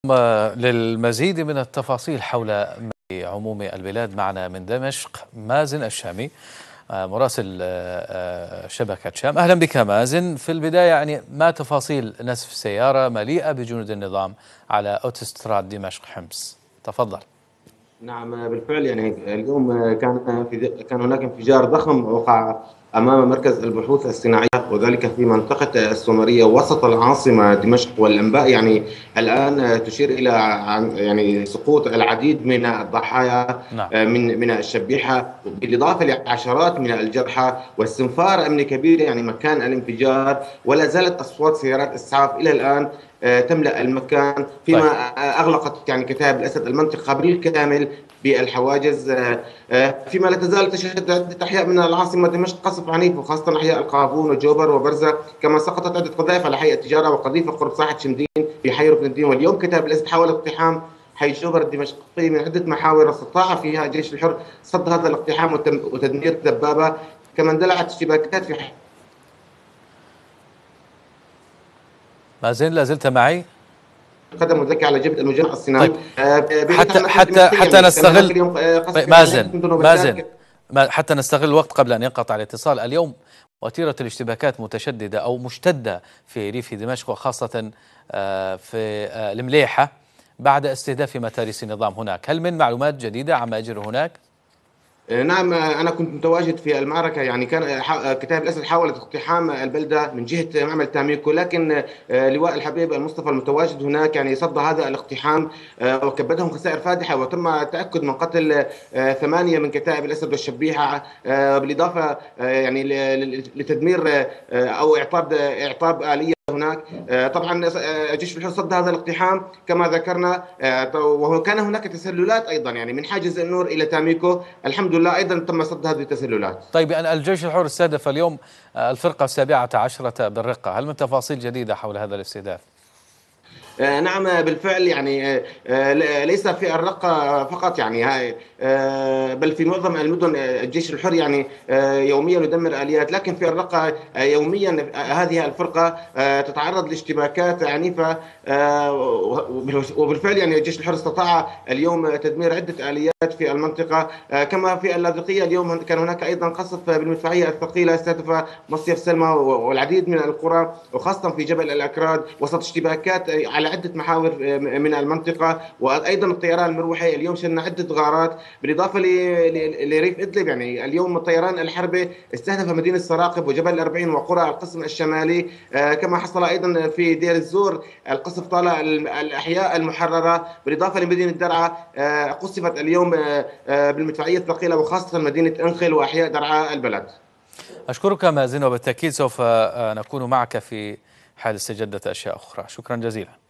للمزيد من التفاصيل حول عموم البلاد معنا من دمشق مازن الشامي مراسل شبكة شام. أهلا بك مازن. في البداية يعني ما تفاصيل نسف سيارة مليئة بجنود النظام على أوتوستراد دمشق حمص؟ تفضل. نعم بالفعل يعني اليوم كان هناك انفجار ضخم وقع أمام مركز البحوث الصناعية، وذلك في منطقة السومرية وسط العاصمة دمشق. والأنباء يعني الآن تشير إلى يعني سقوط العديد من الضحايا نعم. من الشبيحة، بالإضافة لعشرات من الجرحى واستنفار أمني كبير يعني مكان الانفجار. ولا زالت أصوات سيارات إسعاف إلى الآن تملأ المكان، فيما طيب. أغلقت يعني كتائب الأسد المنطقة بالكامل بالحواجز. فيما لا تزال تشهد عدة أحياء من العاصمة دمشق قصف عنيف، وخاصة أحياء القابون وجوبر وبرزة، كما سقطت عدة قذائف على حي التجارة وقذيفة قرب ساحة شمدين في حي ركن الدين. واليوم كتائب الأسد حاول اقتحام حي جوبر الدمشقي من عدة محاور استطاع فيها الجيش الحر صد هذا الاقتحام وتدمير دبابة، كما اندلعت اشتباكات في مازن، لا زلت معي؟ قدم مذكي على جبهة المجمع الصناعي. طيب. بيروت حتى عن الناحية حتى الدمشقية حتى يعني كان هناك نستغل. اليوم قصف طيب في عنيف مازن دون مازن مشاكل. حتى نستغل الوقت قبل أن ينقطع الاتصال. اليوم وتيرة الاشتباكات متشددة أو مشتدة في ريف دمشق، وخاصة في المليحة بعد استهداف متاريس النظام هناك. هل من معلومات جديدة عما يجري هناك؟ نعم أنا كنت متواجد في المعركة. يعني كان كتائب الأسد حاولت اقتحام البلدة من جهة معمل تاميكو، لكن لواء الحبيب المصطفى المتواجد هناك يعني صد هذا الاقتحام وكبدهم خسائر فادحة، وتم التأكد من قتل 8 من كتائب الأسد والشبيحة، بالإضافة يعني لتدمير أو إعطاب آلية هناك. طبعا جيش الحر صد هذا الاقتحام كما ذكرنا، وكان هناك تسللات ايضا يعني من حاجز النور الى تاميكو. الحمد لله ايضا تم صد هذه التسللات. طيب، يعني الجيش الحر استهدف اليوم الفرقة 17 بالرقة. هل من تفاصيل جديدة حول هذا الاستهداف؟ نعم بالفعل يعني ليس في الرقة فقط يعني هاي، بل في معظم المدن الجيش الحر يعني يوميا يدمر آليات، لكن في الرقة يوميا هذه الفرقة تتعرض لاشتباكات عنيفة. وبالفعل يعني الجيش الحر استطاع اليوم تدمير عدة آليات في المنطقة. كما في اللاذقية اليوم كان هناك أيضا قصف بالمدفعية الثقيلة استهدف مصيف سلمى والعديد من القرى، وخاصة في جبل الأكراد، وسط اشتباكات على عدة محاور من المنطقة. وأيضا الطيران المروحي اليوم شننا عدة غارات، بالإضافة لريف إدلب. يعني اليوم الطيران الحربي استهدف مدينة سراقب وجبل الأربعين وقرى القسم الشمالي. كما حصل أيضا في دير الزور القصف طال الأحياء المحررة، بالإضافة لمدينة درعا قصفت اليوم بالمدفعية الثقيلة، وخاصة مدينة أنخل وأحياء درعا البلد. أشكرك مازن، وبالتأكيد سوف نكون معك في حال استجدت أشياء أخرى. شكرا جزيلا.